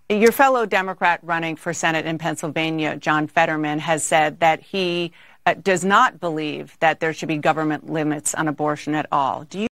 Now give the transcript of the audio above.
Your fellow Democrat running for Senate in Pennsylvania, John Fetterman, has said that he does not believe that there should be government limits on abortion at all. Do you